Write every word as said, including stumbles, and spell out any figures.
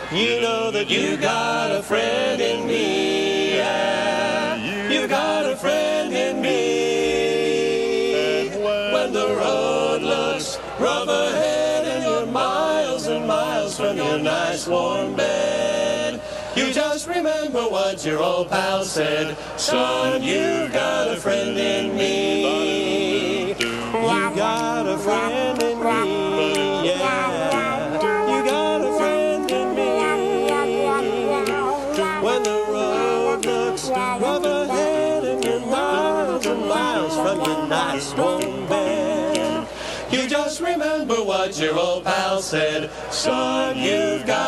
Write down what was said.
You know that you got a friend in me, yeah. You got a friend in me. When the road looks rough ahead and you're miles and miles from your nice warm bed, you just remember what your old pal said. Son, you got a friend in me. You got a friend in me, yeah. You got a friend in me. When the road looks rough ahead and you're miles and miles from your nice warm bed, you just remember what your old pal said. Son, you've got